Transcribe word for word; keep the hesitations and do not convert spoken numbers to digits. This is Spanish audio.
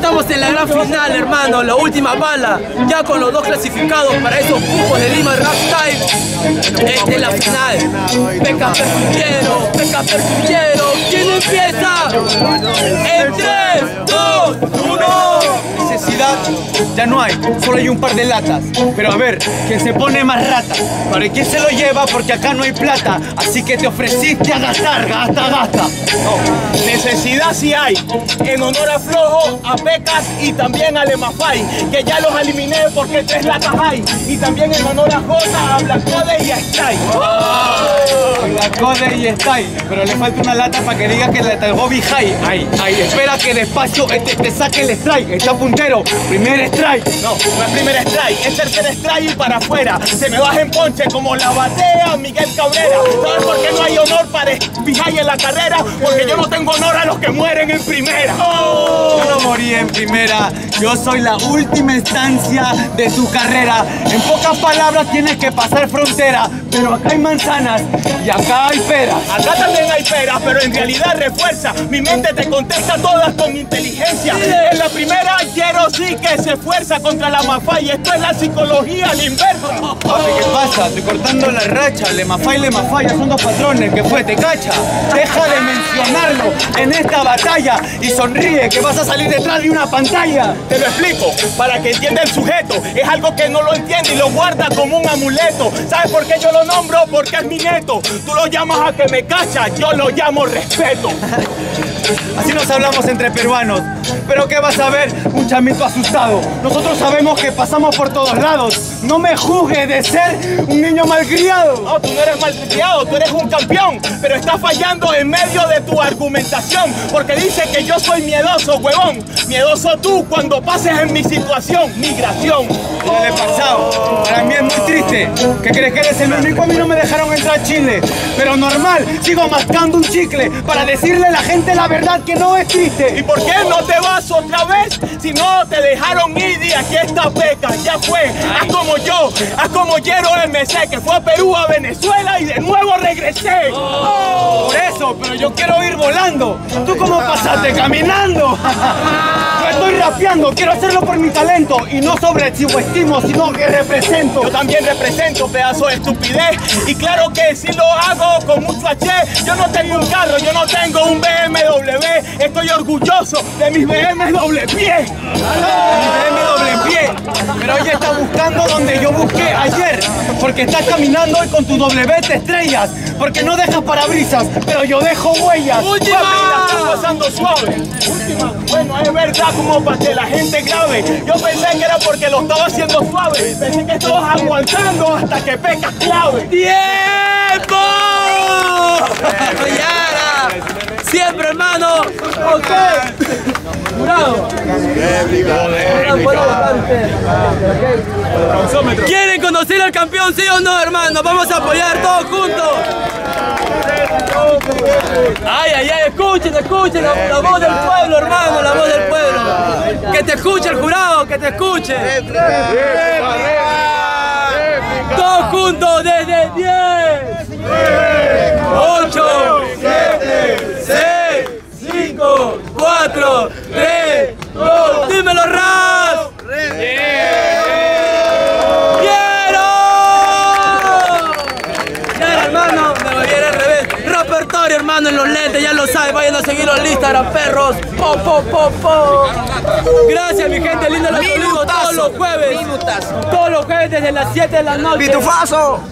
estamos en la gran final, hermano, la última bala, ya con los dos clasificados para esos cupos de Lima Rap Time. Esta es la final. Peca Perfullero, Peca Perfullero. ¿Quién empieza? En tres, dos, uno. Necesidad ya no hay, solo hay un par de latas. Pero a ver, ¿quién se pone más rata? ¿Para quién se lo lleva? Porque acá no hay plata. Así que te ofreciste a gastar, gasta, gasta. No, necesidad sí hay. En honor a Flojo, a Pecas y también a Lemafay, que ya los eliminé porque tres latas hay. Y también en honor a Jota, a Black Code y a Strike. Oh, Black Code y Strike. Pero le falta una lata para que diga que le talgó Bijay. Ay, ay, espera que despacio este te saque el strike. Está puntero, primer strike. No, no es primer strike, es tercer strike y para afuera. Se me baja en ponche como la batea Miguel Cabrera. ¿Sabes por qué no hay honor para Bijay en la carrera? Porque yo no tengo honor a los que mueren en primera. Oh. Yo no morí en primera, yo soy la última instancia de tu carrera. En pocas palabras tienes que pasar frontera, pero acá hay manzanas y acá hay peras. Acá también hay peras, pero en realidad refuerza. Mi mente te contesta todas con inteligencia. En la primera quiero sí que se esfuerza contra la Mafay. Esto es la psicología, la inversa. Papi, ¿qué pasa? Estoy cortando la racha. Lemafay, Lemafay, son dos patrones. ¿Qué fue? ¿Te cacha? Deja de mencionarlo en esta batalla y sonríe que vas a salir detrás de una pantalla. Te lo explico, para que entienda el sujeto. Es algo que no lo entiende y lo guarda como un amuleto. ¿Sabes por qué yo lo nombro? Porque es mi neto. Tú lo llamas a que me cacha, yo lo llamo respeto. Así nos hablamos entre peruanos. Pero ¿qué vas a ver? Un chamito asustado. Nosotros sabemos que pasamos por todos lados. No me juzgues de ser un niño malcriado. No, tú no eres malcriado, tú eres un campeón. Pero estás fallando en medio de tu argumentación. Porque dice que yo soy miedoso, huevón. Miedoso tú cuando pases en mi situación. Migración. Ya le he pasado. Para mí es muy triste. ¿Qué crees que eres el único? A mí no me dejaron entrar a Chile. Pero normal, sigo mascando un chicle para decirle a la gente la verdad que no es triste. ¿Y por qué no te vas otra vez? Si no te dejaron ir y aquí está Peca, ya fue. Haz como yo, haz como Yero M C, que fue a Perú, a Venezuela y de nuevo regresé. Oh. Por eso, pero yo quiero ir volando. ¿Tú cómo pasaste? Caminando. Yo estoy rapeando, quiero hacerlo por mi talento y no sobre subestimo, sino que represento. Yo también represento, pedazo de estupidez. Y claro que si lo hago con mucho H. Yo no tengo un carro, yo no tengo un B M W. Estoy orgulloso de mis B M W pie. Mi B M W pie. Pero ella está buscando donde yo busqué ayer. Porque estás caminando y con tu W te estrellas. Porque no dejas parabrisas, pero yo dejo huellas. ¡Última! La estás pasando suave. Última. Bueno, es verdad, como para que la gente grabe. Yo pensé que era porque lo estaba haciendo suave. Pensé que estabas aguantando hasta que Pecas clave. ¡Tiempo! ¡Yara! Siempre, hermano. Ok. Jurado. ¿Quieren conocer al campeón, sí o no, hermano? Vamos a apoyar todos juntos. Ay, ay, ay, escuchen, escuchen la, la voz del pueblo, hermano, la voz del pueblo. Que te escuche el jurado, que te escuche. Todos juntos desde diez, ocho, siete, seis, cinco, cuatro, tres, dos, dímelo, Raz. Hermano, en los lentes, ya lo sabes, vayan a seguirlo en Instagram, perros. Po, po, po, po. Gracias, mi gente linda, los saludo todos los jueves. Minutazo. Todos los jueves desde las siete de la noche. ¡Pitufazo!